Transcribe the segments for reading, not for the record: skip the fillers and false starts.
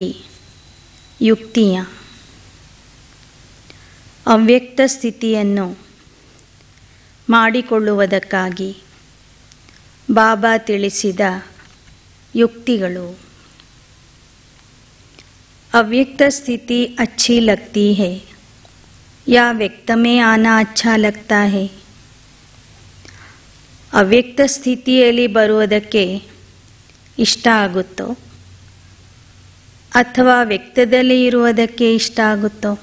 ಯುಕ್ತಿಯ ಅವ್ಯಕ್ತ ಸ್ಥಿತಿಯನ್ನು ಮಾಡಿಕೊಳ್ಳುವುದಕ್ಕಾಗಿ ಬಾಬಾ ತಿಳಿಸಿದ ಯುಕ್ತಿಗಳು. अव्यक्त स्थिति अच्छी लगती है या व्यक्त में आना अच्छा लगता है? ಅವ್ಯಕ್ತ ಸ್ಥಿತಿಯಲ್ಲಿ ಬರುವುದಕ್ಕೆ ಇಷ್ಟ ಆಗುತ್ತೋ ಅಥವಾ ವ್ಯಕ್ತದಲ್ಲಿ ಇರುವುದಕ್ಕೆ ಇಷ್ಟ ಆಗುತ್ತೋ?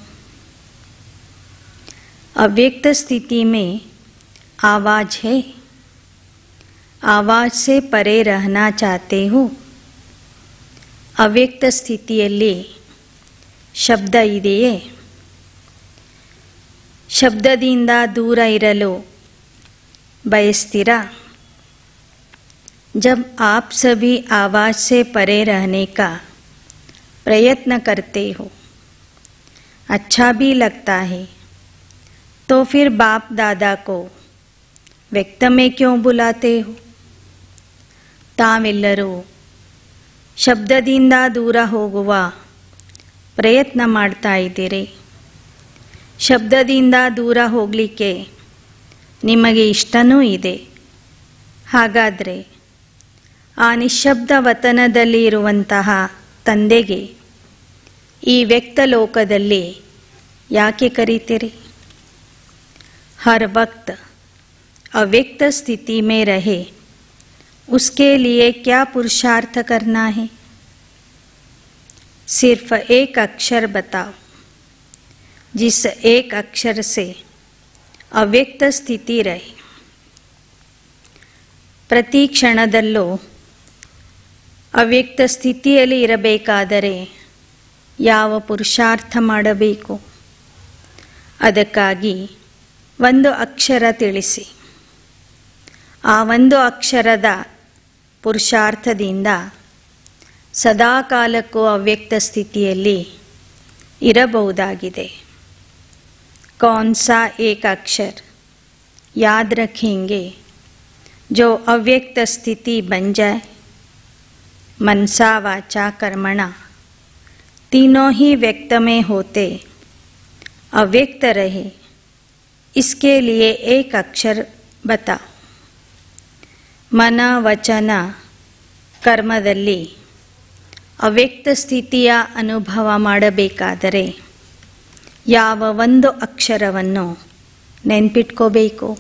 अव्यक्त स्थिति में आवाज़ है, आवाज़ से परे रहना चाहते हो? ಅವ್ಯಕ್ತ ಸ್ಥಿತಿಯಲ್ಲಿ ಶಬ್ದ ಇದೆಯೇ? ಶಬ್ದದಿಂದ दूर ಇರಲು बयस्तीरा? जब आप सभी आवाज़ से परे रहने का प्रयत्न करते हो, अच्छा भी लगता है, तो फिर बाप दादा को व्यक्त में क्यों बुलाते हो? ತಾವೆಲ್ಲರೂ ಶಬ್ದದಿಂದ ದೂರ ಹೋಗುವ ಪ್ರಯತ್ನ ಮಾಡ್ತಾ ಇದ್ದೀರಿ. ಶಬ್ದದಿಂದ ದೂರ ಹೋಗಲಿಕ್ಕೆ ನಿಮಗೆ ಇಷ್ಟನೂ ಇದೆ. ಹಾಗಾದರೆ ಆ ನಿಶ್ಶಬ್ದ ವತನದಲ್ಲಿ ಇರುವಂತಹ ತಂದೆಗೆ ಈ ವ್ಯಕ್ತ ಲೋಕದಲ್ಲಿ ಯಾಕೆ ಕರೀತೀರಿ? हर वक्त अव्यक्त स्थिति में रहे, उसके लिए क्या पुरुषार्थ करना है? सिर्फ एक अक्षर बताओ, जिस एक अक्षर से ಅವ್ಯಕ್ತ ಸ್ಥಿತಿ ರಹೆ. ಪ್ರತಿ ಕ್ಷಣದಲ್ಲೂ ಅವ್ಯಕ್ತ ಸ್ಥಿತಿಯಲ್ಲಿ ಇರಬೇಕಾದರೆ ಯಾವ ಪುರುಷಾರ್ಥ ಮಾಡಬೇಕು? ಅದಕ್ಕಾಗಿ ಒಂದು ಅಕ್ಷರ ತಿಳಿಸಿ. ಆ ಒಂದು ಅಕ್ಷರದ ಪುರುಷಾರ್ಥದಿಂದ ಸದಾಕಾಲಕ್ಕೂ ಅವ್ಯಕ್ತ ಸ್ಥಿತಿಯಲ್ಲಿ ಇರಬಹುದಾಗಿದೆ. कौन सा एक अक्षर याद रखेंगे जो अव्यक्त स्थिति बन जाए? मनसा वाचा कर्मणा तीनों ही व्यक्त में होते अव्यक्त रहे, इसके लिए एक अक्षर बताओ. मन वचನ ಕರ್ಮದಲ್ಲಿ ಅವ್ಯಕ್ತ ಸ್ಥಿತಿಯ ಅನುಭವ ಮಾಡಬೇಕಾದರೆ ಯಾವ ಒಂದು ಅಕ್ಷರವನ್ನು ನೆನ್ಪಿಟ್ಕೋಬೇಕು?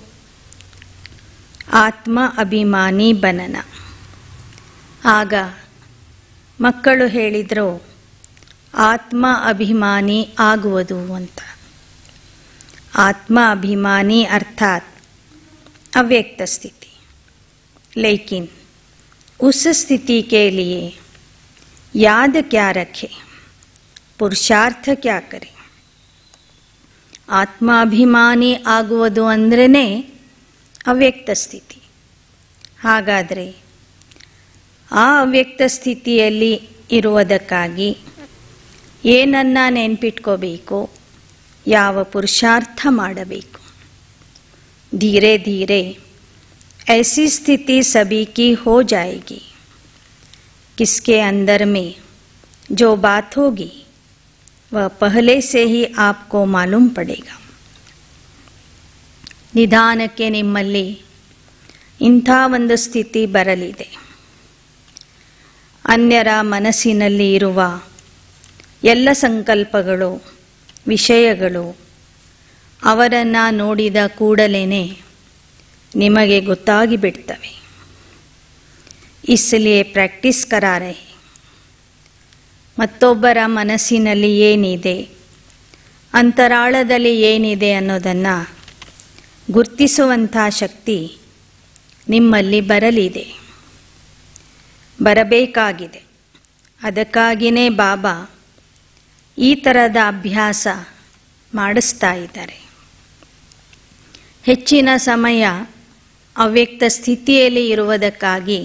ಆತ್ಮ ಅಭಿಮಾನಿ ಬನನ. ಆಗ ಮಕ್ಕಳು ಹೇಳಿದರು ಆತ್ಮ ಅಭಿಮಾನಿ ಆಗುವುದು ಅಂತ. ಆತ್ಮ ಅಭಿಮಾನಿ ಅರ್ಥಾತ್ ಅವ್ಯಕ್ತ ಸ್ಥಿತಿ. ಲೇಕಿನ್ उस स्थिति के लिए याद क्या रखें, पुरुषार्थ क्या करें? ಆತ್ಮಾಭಿಮಾನಿ ಆಗುವುದು ಅಂದ್ರೇ ಅವ್ಯಕ್ತ ಸ್ಥಿತಿ. ಹಾಗಾದರೆ ಆ ಅವ್ಯಕ್ತ ಸ್ಥಿತಿಯಲ್ಲಿ ಇರುವುದಕ್ಕಾಗಿ ಏನನ್ನ ನೆನ್ಪಿಟ್ಕೋಬೇಕು? ಯಾವ ಪುರುಷಾರ್ಥ ಮಾಡಬೇಕು? ಧೀರೆ ಧೀರೆ ऐसी स्थिति सभी की हो जाएगी. किसके अंदर में जो बात होगी वह पहले से ही आपको मालूम पड़ेगा. ನಿಧಾನಕ್ಕೆ ನಿಮ್ಮಲ್ಲಿ ಇಂಥ ಒಂದು ಸ್ಥಿತಿ ಬರಲಿದೆ. ಅನ್ಯರ ಮನಸ್ಸಿನಲ್ಲಿ ಇರುವ ಎಲ್ಲ ಸಂಕಲ್ಪಗಳು, ವಿಷಯಗಳು ಅವರನ್ನು ನೋಡಿದ ಕೂಡಲೇ ನಿಮಗೆ ಗೊತ್ತಾಗಿ ಬಿಡ್ತವೆ. इसलिए ಪ್ರಾಕ್ಟೀಸ್ ಕರಾ ರಹೆ. ಮತ್ತೊಬ್ಬರ ಮನಸ್ಸಿನಲ್ಲಿ ಏನಿದೆ, ಅಂತರಾಳದಲ್ಲಿ ಏನಿದೆ ಅನ್ನೋದನ್ನು ಗುರ್ತಿಸುವಂಥ ಶಕ್ತಿ ನಿಮ್ಮಲ್ಲಿ ಬರಲಿದೆ, ಬರಬೇಕಾಗಿದೆ. ಅದಕ್ಕಾಗಿಯೇ ಬಾಬಾ ಈ ಥರದ ಅಭ್ಯಾಸ ಮಾಡಿಸ್ತಾ ಇದ್ದಾರೆ. ಹೆಚ್ಚಿನ ಸಮಯ ಅವ್ಯಕ್ತ ಸ್ಥಿತಿಯಲ್ಲಿ ಇರುವುದಕ್ಕಾಗಿ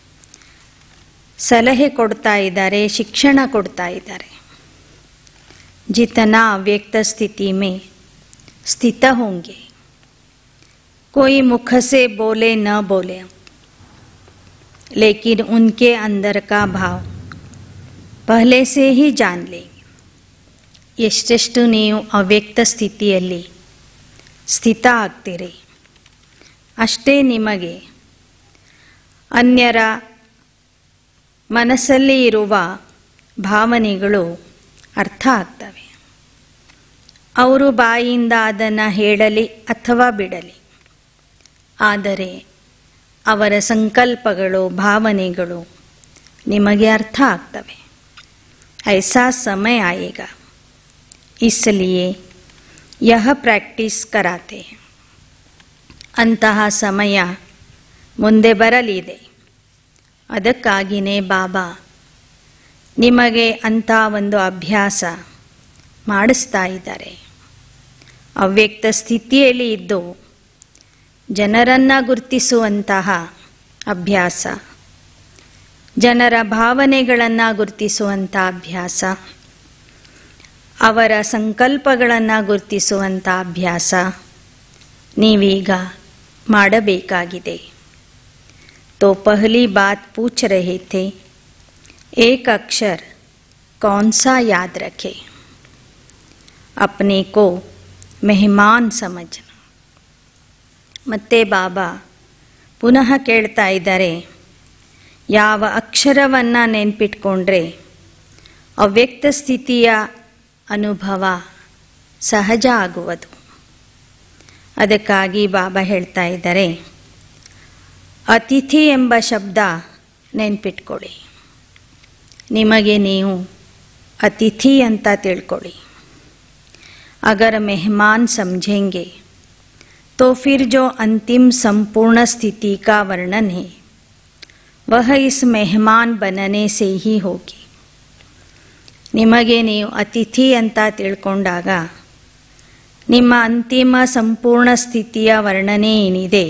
ಸಲಹೆ ಕೊಡ್ತಾ ಇದ್ದಾರೆ, ಶಿಕ್ಷಣ ಕೊಡ್ತಾ ಇದ್ದಾರೆ. जितना अव्यक्त स्थिति में स्थित होंगे, कोई मुख से बोले न बोले, लेकिन उनके अंदर का भाव ಪಹಲೆ ಸೇ ಹಿ ಜಾನ್ ಲೇಂಗೆ. ಎಷ್ಟೆಷ್ಟು ನೀವು ಅವ್ಯಕ್ತ ಸ್ಥಿತಿಯಲ್ಲಿ ಸ್ಥಿತ ಆಗ್ತೀರಿ ಅಷ್ಟೇ ನಿಮಗೆ ಅನ್ಯರ ಮನಸ್ಸಲ್ಲಿ ಇರುವ ಭಾವನೆಗಳು ಅರ್ಥ ಆಗ್ತವೆ. ಅವರು ಬಾಯಿಯಿಂದ ಅದನ್ನು ಹೇಳಲಿ ಅಥವಾ ಬಿಡಲಿ, ಆದರೆ ಅವರ ಸಂಕಲ್ಪಗಳು ಭಾವನೆಗಳು ನಿಮಗೆ ಅರ್ಥ ಆಗ್ತವೆ. ऐसा समय आएगा, इसलिए यह प्रैक्टिस कराते हैं. ಅಂತಹ ಸಮಯ ಮುಂದೆ ಬರಲಿದೆ. ಅದಕ್ಕಾಗಿಯೇ ಬಾಬಾ ನಿಮಗೆ ಅಂಥ ಒಂದು ಅಭ್ಯಾಸ ಮಾಡಿಸ್ತಾ ಇದ್ದಾರೆ. ಅವ್ಯಕ್ತ ಸ್ಥಿತಿಯಲ್ಲಿ ಇದ್ದು ಜನರನ್ನು ಗುರುತಿಸುವಂತಹ ಅಭ್ಯಾಸ, ಜನರ ಭಾವನೆಗಳನ್ನು ಗುರುತಿಸುವಂಥ ಅಭ್ಯಾಸ, ಅವರ ಸಂಕಲ್ಪಗಳನ್ನು ಗುರುತಿಸುವಂಥ ಅಭ್ಯಾಸ ನೀವೀಗ ಮಾಡಬೇಕಾಗಿದೆ. तो पहली बात पूछ रहे थे, एक अक्षर कौन सा याद रखे? अपने को मेहमान समझना. ಮತ್ತೆ ಬಾಬಾ ಪುನಃ ಕೇಳ್ತಾ ಇದ್ದಾರೆ, ಯಾವ ಅಕ್ಷರವನ್ನು ನೆನ್ಪಿಟ್ಕೊಂಡ್ರೆ ಅವ್ಯಕ್ತ ಸ್ಥಿತಿಯ ಅನುಭವ ಸಹಜ ಆಗುವುದು. ಅದಕ್ಕಾಗಿ ಬಾಬಾ ಹೇಳ್ತಾ ಇದ್ದಾರೆ, ಅತಿಥಿ ಎಂಬ ಶಬ್ದ ನೆನ್ಪಿಟ್ಕೊಳ್ಳಿ. ನಿಮಗೆ ನೀವು ಅತಿಥಿ ಅಂತ ತಿಳ್ಕೊಳ್ಳಿ. अगर मेहमान समझेंगे तो फिर जो अंतिम संपूर्ण स्थिति का वर्णन है वह इस मेहमान बनने से ही होगी. ನಿಮಗೆ ನೀವು ಅತಿಥಿ ಅಂತ ತಿಳ್ಕೊಂಡಾಗ ನಿಮ್ಮ ಅಂತಿಮ ಸಂಪೂರ್ಣ ಸ್ಥಿತಿಯ ವರ್ಣನೆ ಏನಿದೆ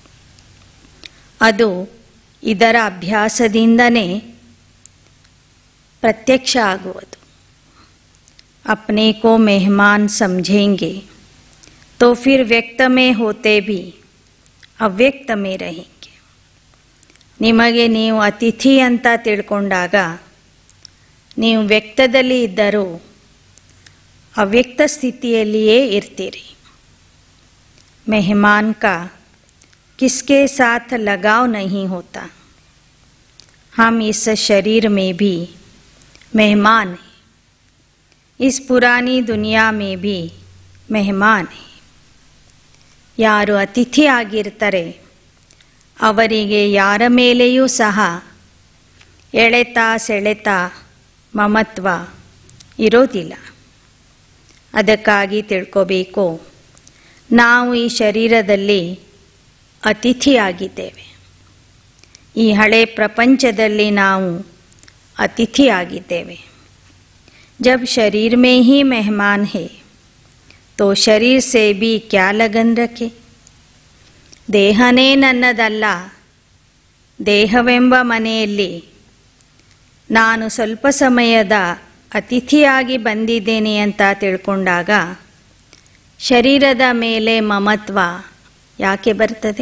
ಅದು ಇದರ ಅಭ್ಯಾಸದಿಂದನೇ ಪ್ರತ್ಯಕ್ಷ ಆಗುವುದು. अपने को मेहमान समझेंगे तो फिर व्यक्त में होते भी ಅವ್ಯಕ್ತ में रहेंगे. ನಿಮಗೆ ನೀವು ಅತಿಥಿ ಅಂತ ತಿಳ್ಕೊಂಡಾಗ ನೀವು ವ್ಯಕ್ತದಲ್ಲಿ ಇದ್ದರೂ ಅವ್ಯಕ್ತ ಸ್ಥಿತಿಯಲ್ಲಿಯೇ ಇರ್ತೀರಿ. मेहमान का किसके साथ लगाव नहीं होता. हम इस शरीर में भी मेहमान हैं, इस पुरानी दुनिया में भी मेहमान हैं. ಯಾರು ಅತಿಥಿ ಆಗಿರ್ತಾರೆ ಅವರಿಗೆ ಯಾರ ಮೇಲೆಯೂ ಸಹ ಎಳೆತ ಸೆಳೆತ ಮಮತ್ವ ಇರೋದಿಲ್ಲ. ಅದಕ್ಕಾಗಿ ತಿಳ್ಕೋಬೇಕು, ನಾವು ಈ ಶರೀರದಲ್ಲಿ ಅತಿಥಿಯಾಗಿದ್ದೇವೆ. ಈ ಹಳೆ ಪ್ರಪಂಚದಲ್ಲಿ ನಾವು ಅತಿಥಿಯಾಗಿದ್ದೇವೆ. जब शरीर में ही मेहमान है तो शरीर से भी क्या लगन रखे. ದೇಹನೇ ನನ್ನದಲ್ಲ, ದೇಹವೆಂಬ ಮನೆಯಲ್ಲಿ ನಾನು ಸ್ವಲ್ಪ ಸಮಯದ ಅತಿಥಿಯಾಗಿ ಬಂದಿದ್ದೇನೆ ಅಂತ ತಿಳ್ಕೊಂಡಾಗ ಶರೀರದ ಮೇಲೆ ಮಮತ್ವ ಯಾಕೆ ಬರ್ತದೆ.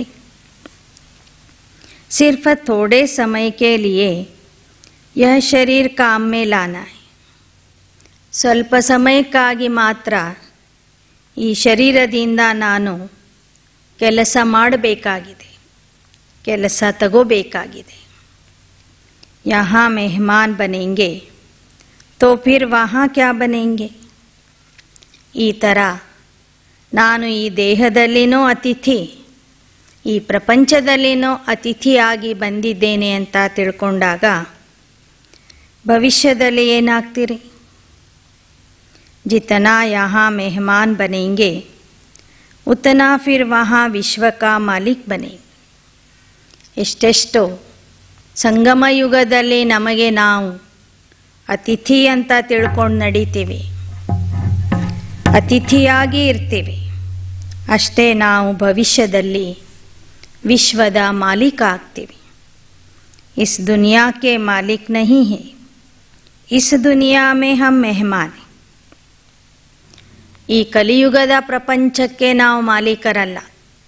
सिर्फ थोड़े समय के लिए यह शरीर काम में लाना है. ಸ್ವಲ್ಪ ಸಮಯಕ್ಕಾಗಿ ಮಾತ್ರ ಈ ಶರೀರದಿಂದ ನಾನು ಕೆಲಸ ಮಾಡಬೇಕಾಗಿದೆ, ಕೆಲಸ ತಗೋಬೇಕಾಗಿದೆ. यहाँ मेहमान बनेंगे तो फिर वहाँ क्या बनेंगे. ಈ ಥರ ನಾನು ಈ ದೇಹದಲ್ಲಿನೋ ಅತಿಥಿ, ಈ ಪ್ರಪಂಚದಲ್ಲಿನೋ ಅತಿಥಿಯಾಗಿ ಬಂದಿದ್ದೇನೆ ಅಂತ ತಿಳ್ಕೊಂಡಾಗ ಭವಿಷ್ಯದಲ್ಲಿ ಏನಾಗ್ತೀರಿ. जितना यहाँ मेहमान बनेंगे उतना फिर वहाँ विश्व का मालिक बनेंगे. ಎಷ್ಟೆಷ್ಟೋ ಸಂಗಮ ಯುಗದಲ್ಲಿ ನಮಗೆ ನಾವು ಅತಿಥಿ ಅಂತ ತಿಳ್ಕೊಂಡು ನಡೀತೀವಿ, ಅತಿಥಿಯಾಗಿ ಇರ್ತೀವಿ. ಅಷ್ಟೇ ನಾವು ಭವಿಷ್ಯದಲ್ಲಿ ವಿಶ್ವದ ಮಾಲೀಕ ಆಗ್ತೀವಿ. इस दुनिया के मालिक नहीं है, इस दुनिया में हम मेहमान हैं. ಈ ಕಲಿಯುಗದ ಪ್ರಪಂಚಕ್ಕೆ ನಾವು ಮಾಲೀಕರಲ್ಲ,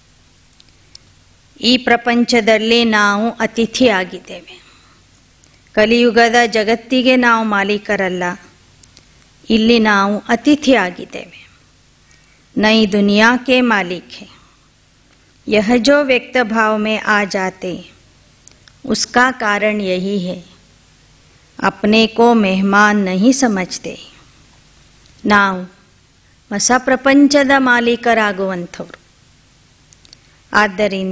ಈ ಪ್ರಪಂಚದಲ್ಲಿ ನಾವು ಅತಿಥಿಯಾಗಿದ್ದೇವೆ. ಕಲಿಯುಗದ ಜಗತ್ತಿಗೆ ನಾವು ಮಾಲೀಕರಲ್ಲ, ಇಲ್ಲಿ ನಾವು ಅತಿಥಿಯಾಗಿದ್ದೇವೆ. ನೈ ದುನಿಯಾ ಕೆ ಮಾಲಿಕ್ है. यह जो व्यक्त भाव में आ जाते उसका कारण यही है, अपने को मेहमान नहीं समझते. ನಾವು ಹೊಸ ಪ್ರಪಂಚದ ಮಾಲೀಕರಾಗುವಂಥವ್ರು. ಆದ್ದರಿಂದ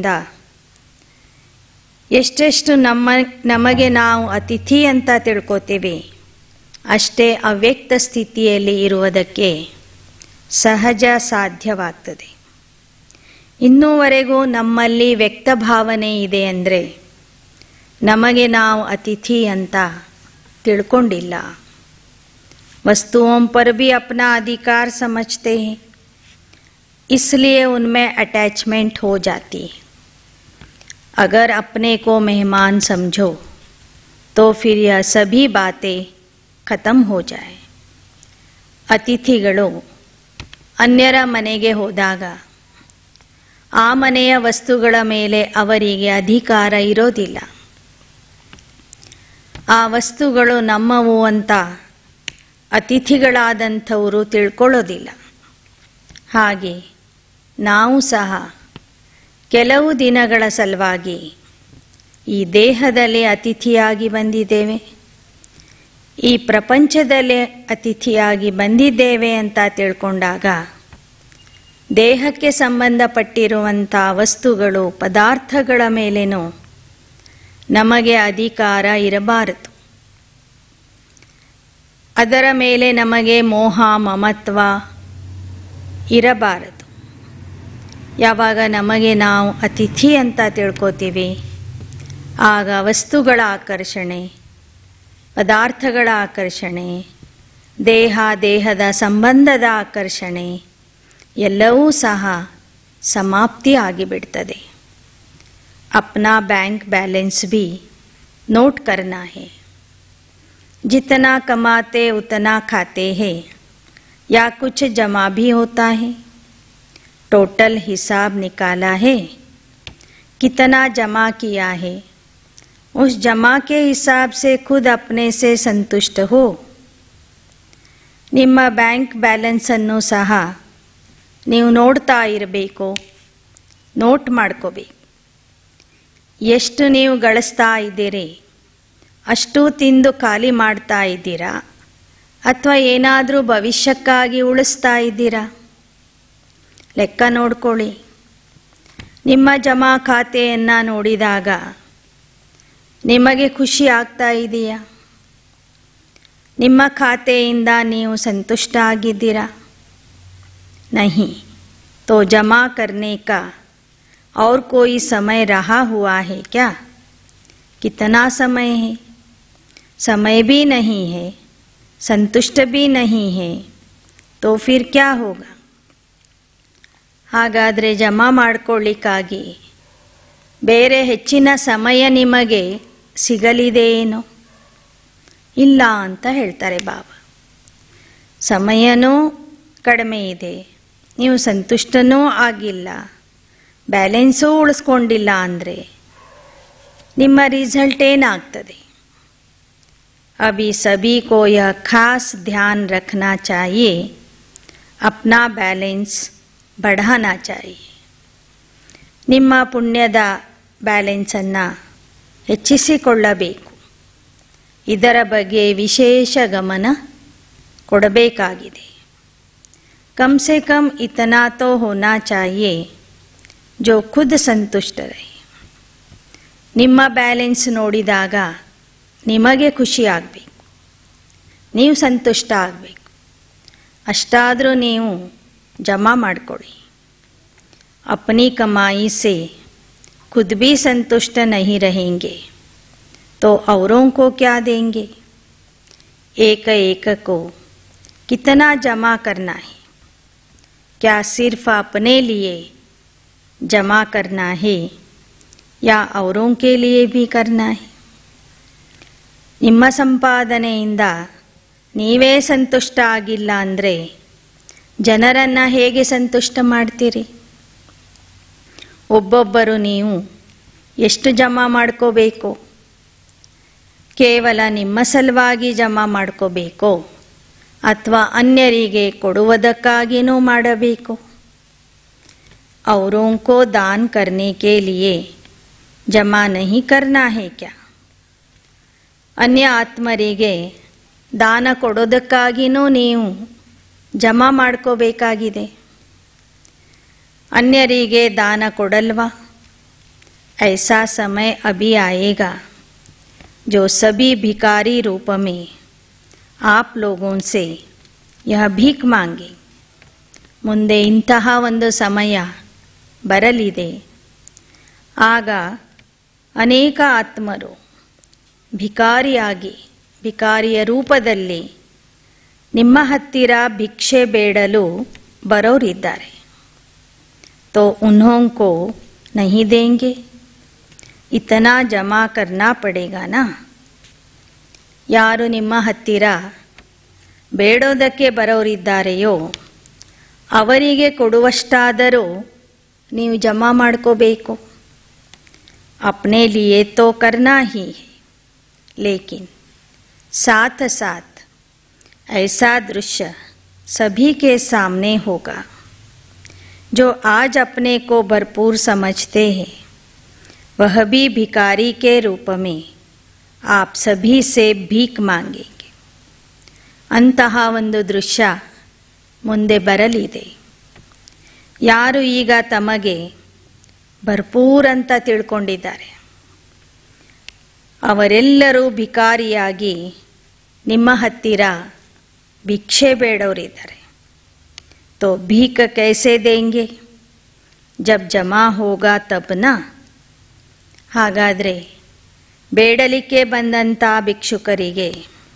ಎಷ್ಟೆಷ್ಟು ನಮಗೆ ನಾವು ಅತಿಥಿ ಅಂತ ತಿಳ್ಕೋತೀವಿ, ಅಷ್ಟೇ ಅವ್ಯಕ್ತ ಸ್ಥಿತಿಯಲ್ಲಿ ಇರುವುದಕ್ಕೆ ಸಹಜ ಸಾಧ್ಯವಾಗ್ತದೆ. ಇನ್ನೂವರೆಗೂ ನಮ್ಮಲ್ಲಿ ವ್ಯಕ್ತ ಭಾವನೆ ಇದೆ ಅಂದರೆ ನಮಗೆ ನಾವು ಅತಿಥಿ ಅಂತ ತಿಳ್ಕೊಂಡಿಲ್ಲ. वस्तुओं पर भी अपना अधिकार समझते हैं, इसलिए उनमें अटैचमेंट हो जाती है. अगर अपने को मेहमान समझो तो फिर यह सभी बातें खत्म हो जाए. ಅತಿಥಿಗಳು ಅನ್ಯರ ಮನೆಗೆ ಹೋದಾಗ ಆ ಮನೆಯ ವಸ್ತುಗಳ ಮೇಲೆ ಅವರಿಗೆ ಅಧಿಕಾರ ಇರೋದಿಲ್ಲ. ಆ ವಸ್ತುಗಳು ನಮ್ಮವು ಅಂತ ಅತಿಥಿಗಳಾದಂಥವರು ತಿಳ್ಕೊಳ್ಳೋದಿಲ್ಲ. ಹಾಗೆ ನಾವು ಸಹ ಕೆಲವು ದಿನಗಳ ಸಲುವಾಗಿ ಈ ದೇಹದಲ್ಲಿ ಅತಿಥಿಯಾಗಿ ಬಂದಿದ್ದೇವೆ, ಈ ಪ್ರಪಂಚದಲ್ಲೇ ಅತಿಥಿಯಾಗಿ ಬಂದಿದ್ದೇವೆ ಅಂತ ತಿಳ್ಕೊಂಡಾಗ ದೇಹಕ್ಕೆ ಸಂಬಂಧಪಟ್ಟಿರುವಂಥ ವಸ್ತುಗಳು ಪದಾರ್ಥಗಳ ಮೇಲೇನೂ ನಮಗೆ ಅಧಿಕಾರ ಇರಬಾರದು. ಅದರ ಮೇಲೆ ನಮಗೆ ಮೋಹ ಮಮತ್ವ ಇರಬಾರದು. ಯಾವಾಗ ನಮಗೆ ನಾವು ಅತಿಥಿ ಅಂತ ತಿಳ್ಕೊತೀವಿ, ಆಗ ವಸ್ತುಗಳ ಆಕರ್ಷಣೆ, ಪದಾರ್ಥಗಳ ಆಕರ್ಷಣೆ, ದೇಹದ ಸಂಬಂಧದ ಆಕರ್ಷಣೆ ಎಲ್ಲವೂ ಸಹ ಸಮಾಪ್ತಿ ಆಗಿಬಿಡ್ತದೆ. अपना बैंक बैलेंस भी नोट करना है. जितना कमाते उतना खाते हैं या कुछ जमा भी होता है. टोटल हिसाब निकाला है, कितना जमा किया है. उस जमा के हिसाब से खुद अपने से संतुष्ट हो. ನಿಮ್ಮ ಬ್ಯಾಂಕ್ ಬ್ಯಾಲೆನ್ಸನ್ನು ಸಹ ನೀವು ನೋಡ್ತಾ ಇರಬೇಕು, ನೋಟ್ ಮಾಡ್ಕೋಬೇಕು. ಎಷ್ಟು ನೀವು ಗಳಿಸ್ತಾ ಇದ್ದೀರಿ, ಅಷ್ಟು ತಿಂದು ಖಾಲಿ ಮಾಡ್ತಾ ಇದ್ದೀರಾ ಅಥವಾ ಏನಾದರೂ ಭವಿಷ್ಯಕ್ಕಾಗಿ ಉಳಿಸ್ತಾ ಇದ್ದೀರಾ? ಲೆಕ್ಕ ನೋಡ್ಕೊಳ್ಳಿ. ನಿಮ್ಮ ಜಮಾ ಖಾತೆಯನ್ನು ನೋಡಿದಾಗ ನಿಮಗೆ ಖುಷಿ ಆಗ್ತಾ ಇದೆಯಾ? ನಿಮ್ಮ ಖಾತೆಯಿಂದ ನೀವು ಸಂತುಷ್ಟ ಆಗಿದ್ದೀರಾ? नहीं तो जमा करने का और कोई समय रहा हुआ है क्या? कितना समय है? समय भी नहीं है, संतुष्ट भी नहीं है, तो फिर क्या होगा? ಹಾಗಾದರೆ ಜಮಾ ಮಾಡಿಕೊಳ್ಳಿಕ್ಕಾಗಿ ಬೇರೆ ಹೆಚ್ಚಿನ ಸಮಯ ನಿಮಗೆ ಸಿಗಲಿದೆಯೇನೋ? ಇಲ್ಲ ಅಂತ ಹೇಳ್ತಾರೆ ಬಾಬಾ. ಸಮಯನೂ ಕಡಿಮೆ ಇದೆ, ನೀವು ಸಂತುಷ್ಟನೂ ಆಗಿಲ್ಲ, ಬ್ಯಾಲೆನ್ಸೂ ಉಳಿಸ್ಕೊಂಡಿಲ್ಲ ಅಂದರೆ ನಿಮ್ಮ ರಿಸಲ್ಟ್ ಏನಾಗ್ತದೆ? अभी सभी को यह खास ध्यान रखना चाहिए, अपना बैलेंस बढ़ाना चाहिए. ನಿಮ್ಮ ಪುಣ್ಯದ ಬ್ಯಾಲೆನ್ಸನ್ನು ಹೆಚ್ಚಿಸಿಕೊಳ್ಳಬೇಕು. ಇದರ ಬಗ್ಗೆ ವಿಶೇಷ ಗಮನ ಕೊಡಬೇಕಾಗಿದೆ. कम से कम इतना तो होना चाहिए जो खुद संतुष्ट रहे. ನಿಮ್ಮ ಬ್ಯಾಲೆನ್ಸ್ ನೋಡಿದಾಗ ನಿಮಗೆ ಖುಷಿ ಆಗಬೇಕು, ನೀವು ಸಂತುಷ್ಟ ಆಗಬೇಕು. ಅಷ್ಟಾದರೂ ನೀವು ಜಮಾ ಮಾಡಿಕೊಳ್ಳಿ. अपनी कमाई से खुद भी संतुष्ट नहीं रहेंगे तो औरों को क्या देंगे? एक एक को कितना जमा करना है? क्या सिर्फ अपने लिए जमा करना है या औरों के लिए भी करना है? ನಿಮ್ಮ ಸಂಪಾದನೆಯಿಂದ ನೀವೇ ಸಂತುಷ್ಟ ಆಗಿಲ್ಲ ಅಂದರೆ ಜನರನ್ನು ಹೇಗೆ ಸಂತುಷ್ಟ ಮಾಡ್ತೀರಿ? ಒಬ್ಬೊಬ್ಬರು ನೀವು ಎಷ್ಟು ಜಮಾ ಮಾಡ್ಕೋಬೇಕು? ಕೇವಲ ನಿಮ್ಮ ಸಲುವಾಗಿ ಜಮಾ ಮಾಡ್ಕೋಬೇಕೋ ಅಥವಾ अन्यರಿಗೆ ಕೊಡುವುದಕ್ಕಾಗಿಯೂ ಮಾಡಬೇಕು? औरों को दान करने के लिए जमा नहीं करना है क्या? अन्य ಆತ್ಮರಿಗೆ ದಾನ ಕೊಡೋದಕ್ಕಾಗಿಯೂ ನೀವು ಜಮಾ ಮಾಡ್ಕೋಬೇಕಾಗಿದೆ. अन्यರಿಗೆ दान ಕೊಡಲ್ವಾ? ऐसा समय अभी आएगा जो सभी भिखारी रूप में आप लोगों से यह भीख मांगे. ಮುಂದೆ ಇಂತಹ ಒಂದು ಸಮಯ ಬರಲಿದೆ. ಆಗ ಅನೇಕ ಆತ್ಮರು ಭಿಕಾರಿಯ ರೂಪದಲ್ಲಿ ನಿಮ್ಮ ಹತ್ತಿರ ಭಿಕ್ಷೆ ಬೇಡಲು ಬರೋರಿದ್ದಾರೆ. तो उन्हों को नहीं देंगे, इतना जमा करना पड़ेगा ना. ಯಾರು ನಿಮ್ಮ ಹತ್ತಿರ ಬೇಡೋದಕ್ಕೆ ಬರೋರಿದ್ದಾರೆಯೋ ಅವರಿಗೆ ಕೊಡುವಷ್ಟಾದರೂ ನೀವು ಜಮಾ ಮಾಡ್ಕೋಬೇಕು. अपने लिए तो करना ही है, लेकिन साथ साथ ऐसा दृश्य सभी के सामने होगा. जो आज अपने को भरपूर समझते हैं वह भी भिखारी के रूप में आप सभी से भीख मांगेंगे. अंತಹ ಒಂದು ದೃಶ್ಯ ಮುಂದೆ ಬರಲಿದೆ. ಯಾರು ಈಗ ತಮಗೆ ಭರ್ಪೂರ್ ಅಂತ ತಿಳ್ಕೊಂಡಿದ್ದಾರೆ ಅವರೆಲ್ಲರೂ ಭಿಕಾರಿಯಾಗಿ ನಿಮ್ಮ ಹತ್ತಿರ ಭಿಕ್ಷೆ ಬೇಡವರಿದ್ದಾರೆ. तो भीख कैसे देंगे जब जमा होगा तब ना. ಹಾಗಾದರೆ ಬೇಡಲಿಕ್ಕೆ ಬಂದಂಥ ಭಿಕ್ಷುಕರಿಗೆ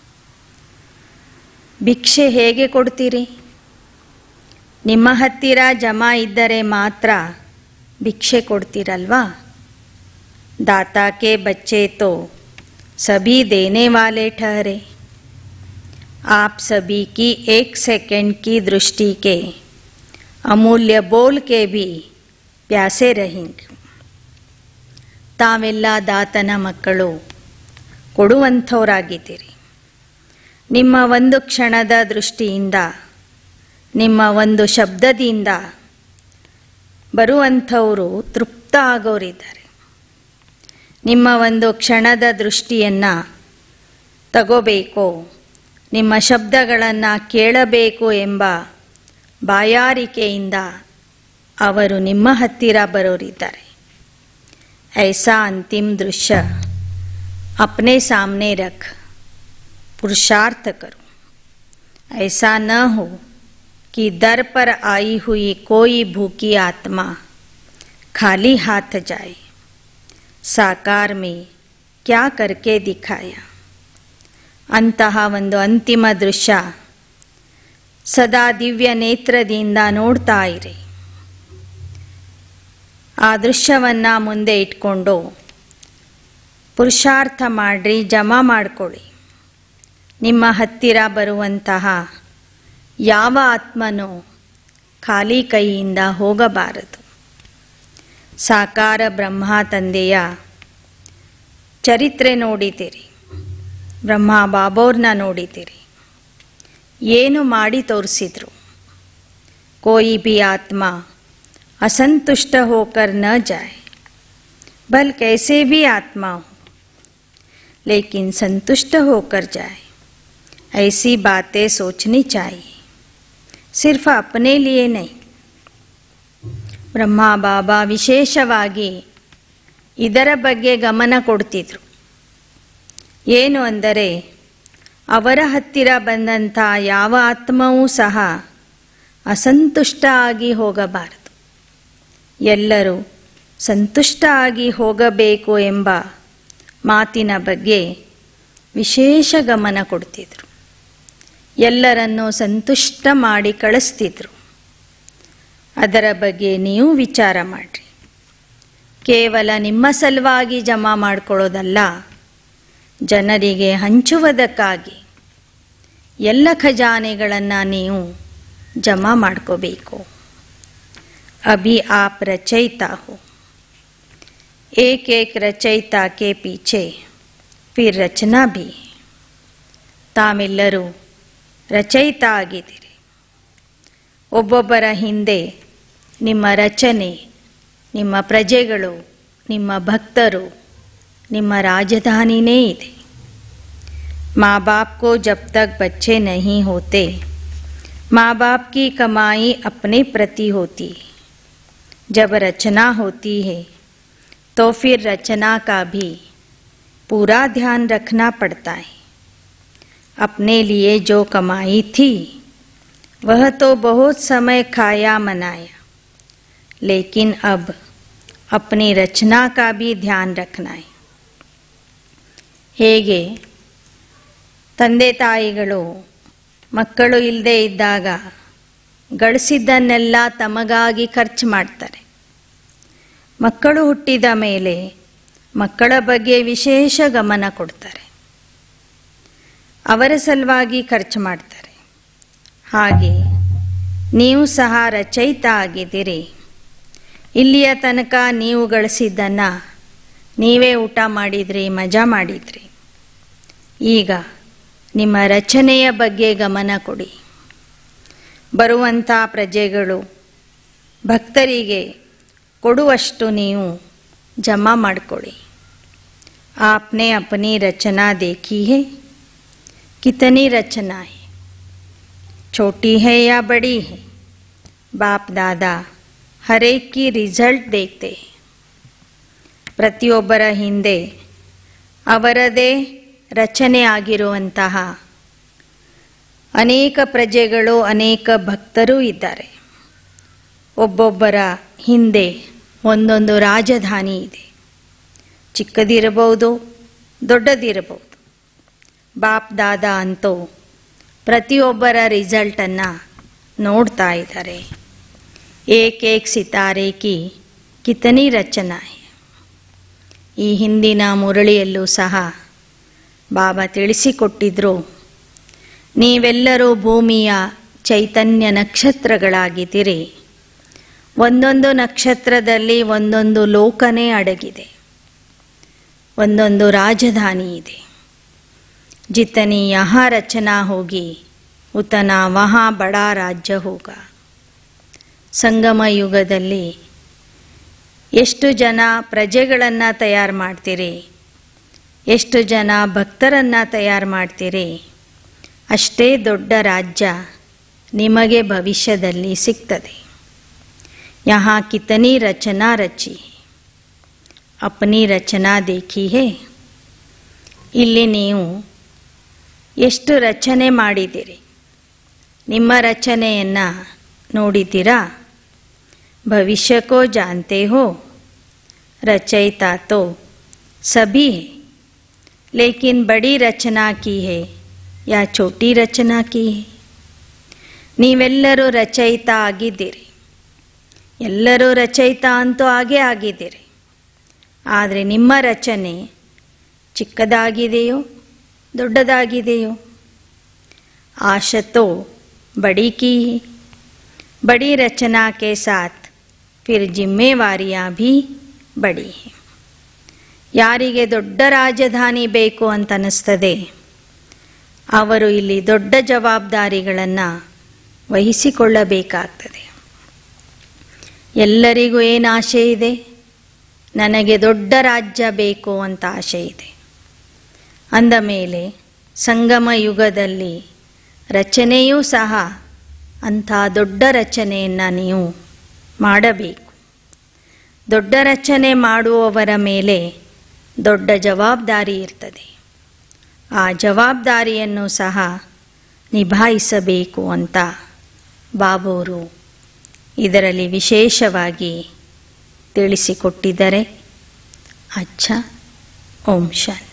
ಭಿಕ್ಷೆ ಹೇಗೆ ಕೊಡ್ತೀರಿ? ನಿಮ್ಮ ಹತ್ತಿರ ಜಮಾ ಇದ್ದರೆ ಮಾತ್ರ ಭಿಕ್ಷೆ ಕೊಡ್ತೀರಲ್ವಾ? दाता के बच्चे तो सभी देने वाले ठहरे. आप सभी की एक सेकंड की दृष्टि के अमूल्य बोल के भी प्यासे रहेंगे. ತಾವೆಲ್ಲ ದಾತನ ಮಕ್ಕಳು, ಕೊಡುವಂಥವರಾಗಿದ್ದೀರಿ. ನಿಮ್ಮ ಒಂದು ಕ್ಷಣದ ದೃಷ್ಟಿಯಿಂದ, ನಿಮ್ಮ ಒಂದು ಶಬ್ದದಿಂದ ಬರುವಂಥವರು ತೃಪ್ತ ಆಗೋರಿದ್ದಾರೆ. ನಿಮ್ಮ ಒಂದು ಕ್ಷಣದ ದೃಷ್ಟಿಯನ್ನು ತಗೋಬೇಕೋ, ನಿಮ್ಮ ಶಬ್ದಗಳನ್ನು ಕೇಳಬೇಕು ಎಂಬ ಬಾಯಾರಿಕೆಯಿಂದ ಅವರು ನಿಮ್ಮ ಹತ್ತಿರ ಬರೋರಿದ್ದಾರೆ. ऐसा अंतिम दृश्य अपने सामने रख पुरुषार्थ करो. ऐसा न हो कि दर पर आई हुई कोई भूखी आत्मा खाली हाथ जाए. साकार में क्या करके दिखाया. अंತಹ ಒಂದು ಅಂತಿಮ ದೃಶ್ಯ ಸದಾ ದಿವ್ಯ ನೇತ್ರದಿಂದ ನೋಡ್ತಾ ಇರಿ. ಆ ದೃಶ್ಯವನ್ನು ಮುಂದೆ ಇಟ್ಕೊಂಡು ಪುರುಷಾರ್ಥ ಮಾಡ್ರಿ, ಜಮಾ ಮಾಡಿಕೊಳ್ಳಿ. ನಿಮ್ಮ ಹತ್ತಿರ ಬರುವಂತಹ ಯಾವ ಆತ್ಮನೂ ಖಾಲಿ ಕೈಯಿಂದ ಹೋಗಬಾರದು. ಸಾಕಾರ ಬ್ರಹ್ಮ ತಂದೆಯ ಚರಿತ್ರೆ ನೋಡಿದ್ದೀರಿ, ಬ್ರಹ್ಮ ಬಾಬೋರ್ನ ನೋಡಿದ್ದೀರಿ. ಏನು ಮಾಡಿ ತೋರಿಸಿದ್ರು. कोई भी आत्मा असंतुष्ट होकर न जाए, भल कैसे भी आत्मा हो, लेकिन संतुष्ट होकर जाए. ऐसी बातें सोचनी चाहिए, सिर्फ अपने लिए नहीं. ಬ್ರಹ್ಮ ಬಾಬಾ ವಿಶೇಷವಾಗಿ ಇದರ ಬಗ್ಗೆ ಗಮನ ಕೊಡ್ತಿದ್ರು. ಏನು ಅಂದರೆ, ಅವರ ಹತ್ತಿರ ಬಂದಂಥ ಯಾವ ಆತ್ಮವೂ ಸಹ ಅಸಂತುಷ್ಟ ಆಗಿ ಹೋಗಬಾರದು. ಎಲ್ಲರೂ ಸಂತುಷ್ಟ ಆಗಿ ಹೋಗಬೇಕು ಎಂಬ ಮಾತಿನ ಬಗ್ಗೆ ವಿಶೇಷ ಗಮನ ಕೊಡ್ತಿದ್ರು. ಎಲ್ಲರನ್ನೂ ಸಂತುಷ್ಟ ಮಾಡಿ ಕಳಿಸ್ತಿದ್ರು. ಅದರ ಬಗ್ಗೆ ನೀವು ವಿಚಾರ ಮಾಡಿರಿ. ಕೇವಲ ನಿಮ್ಮ ಸಲುವಾಗಿ ಜಮಾ ಮಾಡಿಕೊಳ್ಳೋದಲ್ಲ, ಜನರಿಗೆ ಹಂಚುವುದಕ್ಕಾಗಿ ಎಲ್ಲ ಖಜಾನೆಗಳನ್ನು ನೀವು ಜಮಾ ಮಾಡ್ಕೋಬೇಕು. अभी आप रचयिता हो. एक एक रचयिता के पीछे ಫಿರ್ ರಚನಾ ಭಿ. ತಾವೆಲ್ಲರೂ ರಚಯಿತ ಆಗಿದ್ದೀರಿ. ಒಬ್ಬೊಬ್ಬರ ಹಿಂದೆ ನಿಮ್ಮ ರಚನೆ, ನಿಮ್ಮ ಪ್ರಜೆಗಳು, ನಿಮ್ಮ ಭಕ್ತರು, ನಿಮ್ಮ ರಾಜಧಾನಿನೇ ಇದೆ. माँ बाप को जब तक बच्चे नहीं होते, माँ बाप की कमाई अपने प्रति होती है. जब रचना होती है तो फिर रचना का भी पूरा ध्यान रखना पड़ता है. अपने लिए जो कमाई थी वह तो बहुत समय खाया मनाया, लेकिन अब अपनी रचना का भी ध्यान रखना है. ಹೇಗೆ ತಂದೆ ತಾಯಿಗಳು ಮಕ್ಕಳು ಇಲ್ಲದೆ ಇದ್ದಾಗ ಗಳಿಸಿದ್ದನ್ನೆಲ್ಲ ತಮಗಾಗಿ ಖರ್ಚು ಮಾಡ್ತಾರೆ. ಮಕ್ಕಳು ಹುಟ್ಟಿದ ಮೇಲೆ ಮಕ್ಕಳ ಬಗ್ಗೆ ವಿಶೇಷ ಗಮನ ಕೊಡ್ತಾರೆ, ಅವರ ಸಲುವಾಗಿ ಖರ್ಚು ಮಾಡ್ತಾರೆ. ಹಾಗೆ ನೀವು ಸಹ ರಚಯಿತ ಆಗಿದ್ದೀರಿ. ಇಲ್ಲಿಯ ತನಕ ನೀವು ಗಳಿಸಿದ್ದನ್ನು ನೀವೇ ಊಟ ಮಾಡಿದ್ರಿ, ಮಜಾ ಮಾಡಿದ್ರಿ. ಈಗ ನಿಮ್ಮ ರಚನೆಯ ಬಗ್ಗೆ ಗಮನ ಕೊಡಿ. ಬರುವಂಥ ಪ್ರಜೆಗಳು ಭಕ್ತರಿಗೆ ಕೊಡುವಷ್ಟು ನೀವು ಜಮಾ ಮಾಡಿಕೊಡಿ. आपने अपनी रचना देखी है? कितनी रचना है? छोटी है या बड़ी है? बाप दादा हर एक की रिजल्ट देखते हैं. ಪ್ರತಿಯೊಬ್ಬರ ಹಿಂದೆ ಅವರದೇ ರಚನೆ ಆಗಿರುವಂತಹ ಅನೇಕ ಪ್ರಜೆಗಳು, ಅನೇಕ ಭಕ್ತರು ಇದ್ದಾರೆ. ಒಬ್ಬೊಬ್ಬರ ಹಿಂದೆ ಒಂದೊಂದು ರಾಜಧಾನಿ ಇದೆ. ಚಿಕ್ಕದಿರಬಹುದು, ದೊಡ್ಡದಿರಬಹುದು. ಬಾಪ್ ದಾದಾ ಅಂತೂ ಪ್ರತಿಯೊಬ್ಬರ ರಿಸಲ್ಟನ್ನು ನೋಡ್ತಾ ಇದ್ದಾರೆ. ಏಕ್ ಏಕ್ ಸಿತಾರೆ ಕಿ ಕಿತನಿ ರಚನಾ ಹೈ. ಈ ಹಿಂದಿನ ಮುರಳಿಯಲ್ಲೂ ಸಹ ಬಾಬಾ ತಿಳಿಸಿಕೊಟ್ಟಿದ್ರು, ನೀವೆಲ್ಲರೂ ಭೂಮಿಯ ಚೈತನ್ಯ ನಕ್ಷತ್ರಗಳಾಗಿದ್ದೀರಿ. ಒಂದೊಂದು ನಕ್ಷತ್ರದಲ್ಲಿ ಒಂದೊಂದು ಲೋಕನೇ ಅಡಗಿದೆ, ಒಂದೊಂದು ರಾಜಧಾನಿ ಇದೆ. ಜಿತನಿ ಯಹಾ ರಚನಾ ಹೋಗಿ ಉತನಾ ವಹಾ ಬಡಾ ರಾಜ್ಯ ಹೋಗ. ಸಂಗಮ ಯುಗದಲ್ಲಿ ಎಷ್ಟು ಜನ ಪ್ರಜೆಗಳನ್ನು ತಯಾರು ಮಾಡ್ತೀರಿ, ಎಷ್ಟು ಜನ ಭಕ್ತರನ್ನು ತಯಾರು ಮಾಡ್ತೀರಿ, ಅಷ್ಟೇ ದೊಡ್ಡ ರಾಜ್ಯ ನಿಮಗೆ ಭವಿಷ್ಯದಲ್ಲಿ ಸಿಗ್ತದೆ. ಯಹಾ ಕಿತನಿ ರಚನಾ ರಚಿ, ಅಪ್ನಿ ರಚನಾ ದೇಖಿ ಹೇ. ಇಲ್ಲಿ ನೀವು ಎಷ್ಟು ರಚನೆ ಮಾಡಿದ್ದೀರಿ, ನಿಮ್ಮ ರಚನೆಯನ್ನು ನೋಡಿದ್ದೀರಾ? भविष्य को जानते हो? रचयिता तो सभी है, लेकिन बड़ी रचना की है या छोटी रचना की है? ನೀವೆಲ್ಲರೂ ರಚಯಿತ ಆಗಿದ್ದೀರಿ. ಎಲ್ಲರೂ ರಚಯಿತ ಅಂತೂ ಆಗಿದ್ದೀರಿ. ಆದರೆ ನಿಮ್ಮ ರಚನೆ ಚಿಕ್ಕದಾಗಿದೆಯೋ ದೊಡ್ಡದಾಗಿದೆಯೋ? आशा तो बड़ी की है. बड़ी रचना के साथ फिर जिम्मेवारियां भी बड़ी हैं. ಯಾರಿಗೆ ದೊಡ್ಡ ರಾಜಧಾನಿ ಬೇಕು ಅಂತ ಅನಿಸ್ತದೆ, ಅವರು ಇಲ್ಲಿ ದೊಡ್ಡ ಜವಾಬ್ದಾರಿಗಳನ್ನು ವಹಿಸಿಕೊಳ್ಳಬೇಕಾಗ್ತದೆ. ಎಲ್ಲರಿಗೂ ಏನು ಆಸೆ ಇದೆ? ನನಗೆ ದೊಡ್ಡ ರಾಜ್ಯ ಬೇಕು ಅಂತ ಆಸೆ ಇದೆ. ಅಂದ ಮೇಲೆ ಸಂಗಮ ಯುಗದಲ್ಲಿ ರಚನೆಯೂ ಸಹ ಅಂಥ ದೊಡ್ಡ ರಚನೆಯನ್ನು ನೀವು ಮಾಡಬೇಕು. ದೊಡ್ಡ ರಚನೆ ಮಾಡುವವರ ಮೇಲೆ ದೊಡ್ಡ ಜವಾಬ್ದಾರಿ ಇರ್ತದೆ. ಆ ಜವಾಬ್ದಾರಿಯನ್ನು ಸಹ ನಿಭಾಯಿಸಬೇಕು ಅಂತ ಬಾಬೂರು ಇದರಲ್ಲಿ ವಿಶೇಷವಾಗಿ ತಿಳಿಸಿಕೊಟ್ಟಿದ್ದಾರೆ. ಅಚ್ಚಾ, ಓಂ ಶಾಂತಿ.